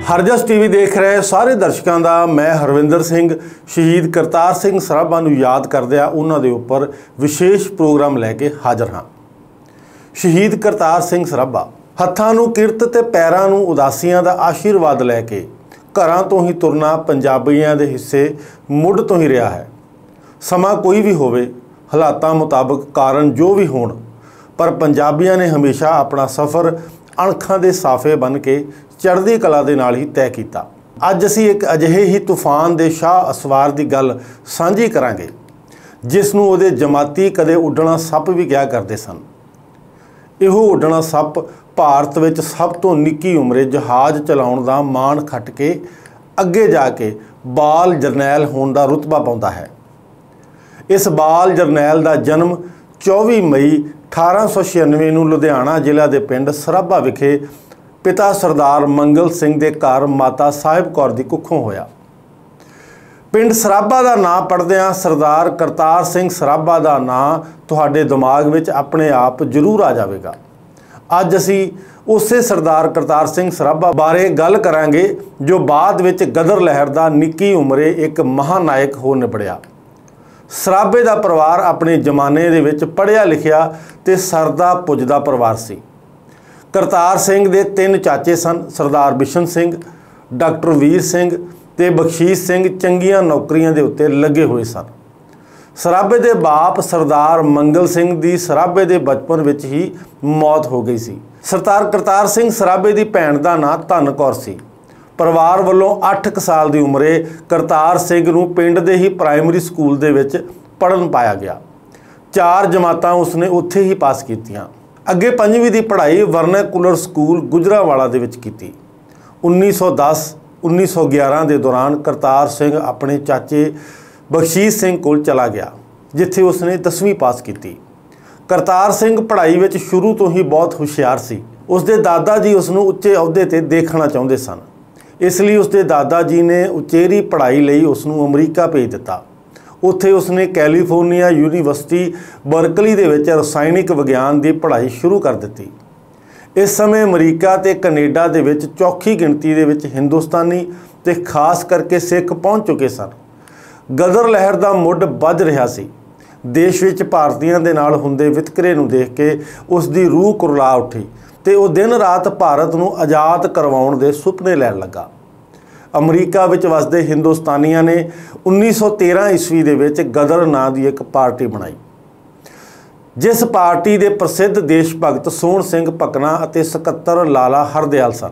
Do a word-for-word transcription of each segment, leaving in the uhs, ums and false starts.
Harjas TV देख रहे सारे दर्शकों का मैं हरविंदर सिंह शहीद करतार सिंह सराभा नूं याद करदिया उन्हां दे उपर विशेष प्रोग्राम लैके हाज़र हाँ। शहीद करतार सिंह सराभा हत्थां नूं किरत ते पैरां नूं उदासियां दा आशीर्वाद लैके घरां तो ही तुरना पंजाबियां दे हिस्से मुढ़ तो ही रहा है। समा कोई भी होवे, हालातां मुताबक कारण जो भी होण, पर पंजाबियां ने हमेशा अपना सफ़र अणखां दे साफे बन के चढ़दी कला दे नाल ही तय किया। अज असी एक अजिहे ही तूफान दे शाह असवार की गल सांझी करांगे जिसनूं उहदे जमाती कदे उड्डणा सप भी कहा करते सन। इहो उड्डणा सप भारत विच सब तो निक्की उमरे जहाज़ चलाउण दा माण खट के अगे जाके बाल जरनैल होण दा रुतबा पाउंदा है। इस बाल जरनैल का जन्म चौबीस मई अठारह सौ छियानवे नूं लुधियाना जिला के पिंड सराभा विखे पिता सरदार मंगल सिंह के घर माता साहिब कौर की कुखों होया। पिंड सराभा का नाम पढ़द्या सरदार करतार सिंह सराभा का नाम तुहाडे दिमाग में अपने आप जरूर आ जाएगा। अज असी उसे सरदार करतार सिंह सराभा बारे गल करांगे जो बाद विच गदर लहर का निक्की उमरे एक महानायक हो निबड़िया। सराभे का परिवार अपने जमाने दे विच पढ़िया लिखिया ते सरदा पुजदा परिवार सी। करतार सिंह दे तीन चाचे सन, सरदार बिशन सिंह, डॉक्टर वीर सिंह ते बख्शीश सिंह चंगियां नौकरियां दे उत्ते लगे हुए सन। सराभे दे बाप सरदार मंगल सिंह दी सराभे दे बचपन विच ही मौत हो गई सी। सरदार करतार सिंह सराभे दी भैण दा नाम धन कौर सी। परिवार वालों अठ क साल की उमरे करतार सिंह नूं पिंड दे ही प्राइमरी स्कूल दे विच पढ़न पाया गया। चार जमातां उसने उत्थे ही पास कीतियां। अगे पंजवीं की पढ़ाई वर्नैकुलर स्कूल गुजरावाला दे विच कीती। उन्नीस सौ दस उन्नीस सौ ग्यारह के दौरान करतार सिंह अपने चाचे बख्शीश सिंह कोल चला गया जिथे उसने दसवीं पास की। करतार सिंह पढ़ाई विच शुरू तो ही बहुत हुशियार सी। उसके दादा जी उसनूं उच्चे अहुदे ते देखना चाहुंदे सन, इसलिए उसके दादा जी ने उचेरी पढ़ाई लई उसनूं अमरीका भेज दिता। उत्थे उसने कैलीफोर्निया यूनीवर्सिटी बर्कली दे विच रसायनिक विज्ञान की पढ़ाई शुरू कर दी। इस समय अमरीका ते कनेडा दे विच चौखी गिणती दे विच हिंदुस्तानी ते खास करके सिख पहुँच चुके सन। गदर लहर का मुढ़ बज रहा सी। देश विच भारतीयों दे नाल हुंदे वितकरे नूं देख के उसकी रूह कुरला उठी ते वो दिन रात भारत नूं आज़ाद करवाउण दे सुपने लैण लगा। अमरीका विच वसदे हिंदुस्तानियों ने उन्नीस सौ तेरह ईस्वी दे विच गदर नां दी एक पार्टी बनाई, जिस पार्टी के प्रसिद्ध देश भगत सोहण सिंह भकना अते सकत्तर लाला हरदयाल सन।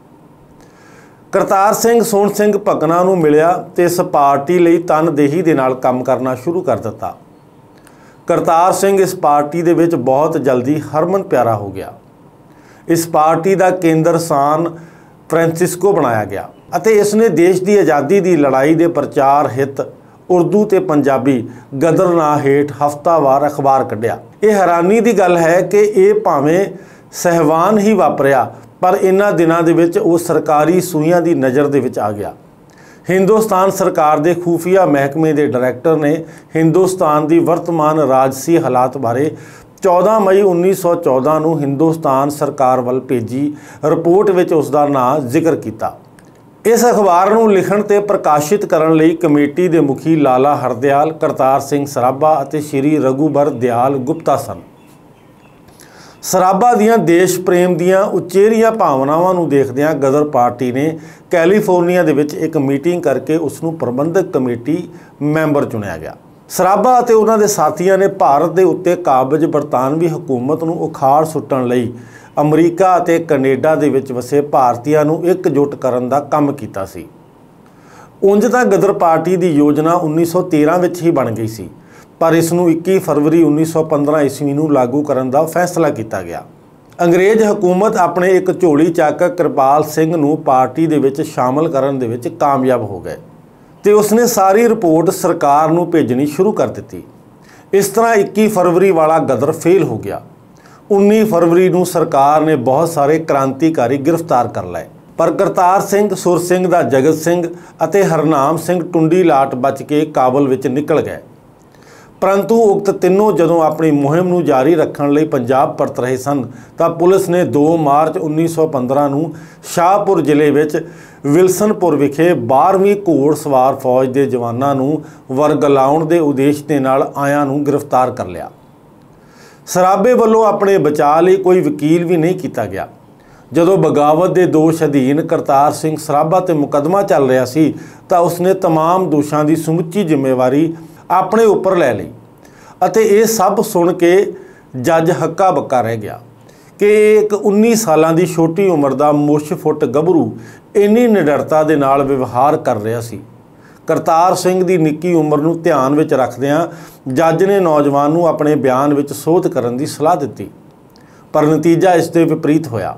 करतार सिंह सोहण सिंह भकना नूं मिलिया ते इस पार्टी लई तनदेही दे नाल काम करना शुरू कर दिता। करतार सिंह इस पार्टी दे विच बहुत जल्दी हरमन प्यारा हो गया। इस पार्टी का केंद्र स्थान फ्रांसिस्को बनाया गया अते इसने देश की आज़ादी की लड़ाई के प्रचार हित उर्दू ते पंजाबी गदर नां हेठ हफ्तावार अखबार कढ़िया। यह हैरानी की गल है कि ये भावें सहवान ही वापरिया पर इन्हां दिनां दे विच वो सरकारी सूइयां की नज़र दे विच आ गया। हिंदुस्तान सरकार के खुफिया महकमे के डायरैक्टर ने हिंदुस्तान की वर्तमान राजसी हालात बारे चौदह मई उन्नीस सौ चौदह नूं हिंदुस्तान सरकार वल भेजी रिपोर्ट विच उसका नाम जिक्र किया। इस अखबार नूं लिखण ते प्रकाशित करन लई कमेटी के मुखी लाला हरदयाल, करतार सिंह सराभा अते श्री रघुबर दयाल गुप्ता सन। सराभा दियां देश प्रेम दियां उचेरियां भावनावां नूं देखदियां गदर पार्टी ने कैलीफोर्निया दे विच एक मीटिंग करके उसनूं प्रबंधक कमेटी मैंबर चुनिया गया। सराभा अते उन्हां दे साथियां ने भारत के उत्ते काबज बरतानवी हुकूमत नूं उखाड़ सुट्टण लई अमरीका अते कनेडा दे विच वसे भारतीयों नूं एकजुट करन दा काम कीता सी। उंज तां गदर पार्टी की योजना उन्नीस सौ तेरह विच ही बन गई सी, पर इसनूं इक्की फरवरी उन्नीस सौ पंद्रह ईस्वी नूं लागू करन दा फैसला किया गया। अंग्रेज हुकूमत अपने एक झोली चक कृपाल सिंह नूं पार्टी दे विच शामिल करन दे विच कामयाब हो गए ते उसने सारी रिपोर्ट सरकार नूं भेजनी शुरू कर दी। इस तरह इक्की फरवरी वाला गदर फेल हो गया। उन्नीस फरवरी नूं सरकार ने बहुत सारे क्रांतिकारी गिरफ्तार कर लए, पर करतार सिंह, सुर सिंह दा जगत सिंह अते हरनाम सिंह टुंडी लाट बच के काबल विच निकल गए। परंतु उक्त तीनों जदों अपनी मुहिम नूं जारी रखण लई पंजाब परत रहे सन तां पुलिस ने दो मार्च उन्नीस सौ पंद्रह नूं शाहपुर जिले विच विल्सनपुर विखे बारहवीं घोड़ सवार फौज के जवानों नूं वरगलाउण दे उद्देश दे नाल आयां नूं गिरफ्तार कर लिया। सराबे वालों अपने बचाव लई कोई वकील भी नहीं किया गया। जदों बगावत के दोष अधीन करतार सिंह सराभा ते मुकदमा चल रहा सी तां उसने तमाम दोषां की समुची जिम्मेवारी अपने उपर लै लई अते ये सब सुन के जज हक्का बक्का रह गया कि एक उन्नीस सालां दी छोटी उम्र का मुछ फुट गभरू इन्नी निडरता दे नाल व्यवहार कर रहा सी। करतार सिंह की निक्की उम्र नूं ध्यान विच रखदिआं जज ने नौजवान नूं अपने बयान विच सोध करन दी सलाह दित्ती, पर नतीजा इस दे विपरीत होया।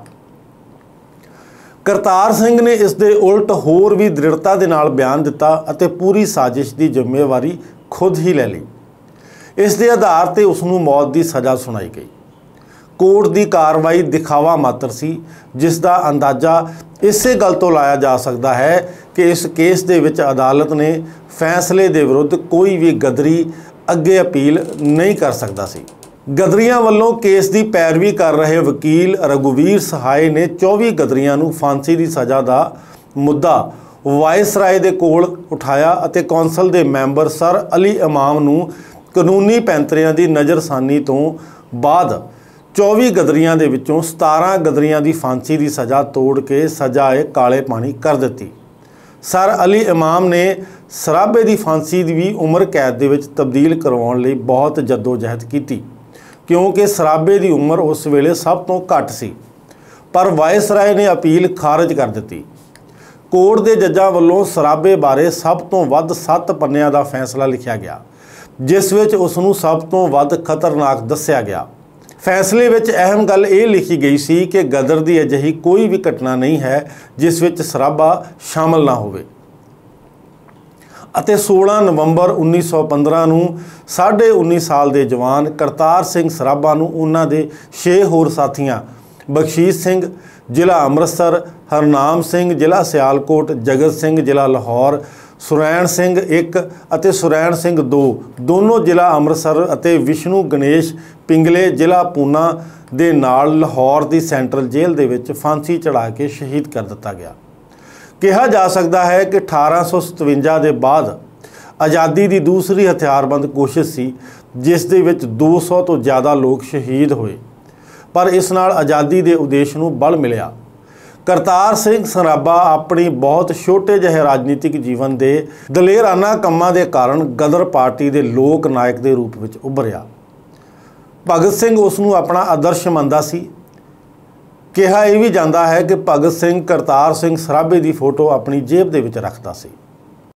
करतार सिंह ने इस दे उल्ट होर भी दृढ़ता दे नाल बयान दिता अते पूरी साजिश की जिम्मेवारी खुद ही लै ली। इस दे आधार ते उसनूं मौत की सज़ा सुनाई गई। कोर्ट की कार्रवाई दिखावा मात्र सी, जिसका अंदाज़ा इसे गल तो लाया जा सकता है कि इस केस दे विच अदालत ने फैसले के विरुद्ध कोई भी गदरी अगे अपील नहीं कर सकता सी। गदरियां वालों केस की पैरवी कर रहे वकील रघुवीर सहाय ने चौबीस गदरियां नूं फांसी की सज़ा का मुद्दा वायसराय दे कोल उठाया अते कौंसल के मैंबर सर अली इमाम नूं कानूनी पैंतरियां की नज़रसानी तो बाद चौबीस गदरियां दे विचों सतारह गदरियां की फांसी की सज़ा तोड़ के सज़ाए काले पानी कर दी। सर अली इमाम ने सराबे की फांसी की भी उम्र कैद दे विच तब्दील करवाउण लई बहुत जद्दोजहद की, क्योंकि सराबे की उम्र उस वेले सब तो घट सी, पर वायसराय ने अपील खारिज कर दी। कोर्ट के जजां वालों सराबे बारे सब तो वध सत्त पन्नियां का फैसला लिखा गया, जिस विच उसनूं सब तो वध खतरनाक दस्सिया गया। फैसले विच अहम गल ये लिखी गई सी कि गदर की अजिही कोई भी घटना नहीं है जिस विच सराबा शामिल ना होवे। अते सोलह नवंबर उन्नीस सौ पंद्रह नूं साढ़े उन्नीस साल के जवान करतार सिंह सराभा नूं उन्हां दे छे होर साथियां बख्शीश सिंह जिला अमृतसर, हरनाम सिंह जिला सियालकोट, जगत सिंह जिला लाहौर, सुरैण सिंह एक अते सुरैण सिंह दो दोनों जिला अमृतसर अते विष्णु गणेश पिंगले जिला पूना दे नाल लाहौर की सेंट्रल जेल दे विच फांसी चढ़ा के शहीद कर दिता गया। कहा जा सकता है कि अठारह सौ सतवंजा के बाद आज़ादी की दूसरी हथियारबंद कोशिश सी, जिस दे विच दो सौ तो ज़्यादा लोग शहीद हुए, पर इस नाल आज़ादी के उद्देश्य नूं बल मिलिया। करतार सिंह सराभा अपनी बहुत छोटे जिहे राजनीतिक जीवन के दलेराना कामां दे कारण गदर पार्टी के लोक नायक के रूप में उभरिया। भगत सिंह उसनूं अपना आदर्श मनदा सी। कहा यह भी जाता है कि भगत सिंह करतार सिंह सराभे की फोटो अपनी जेब दे विच रखता सी।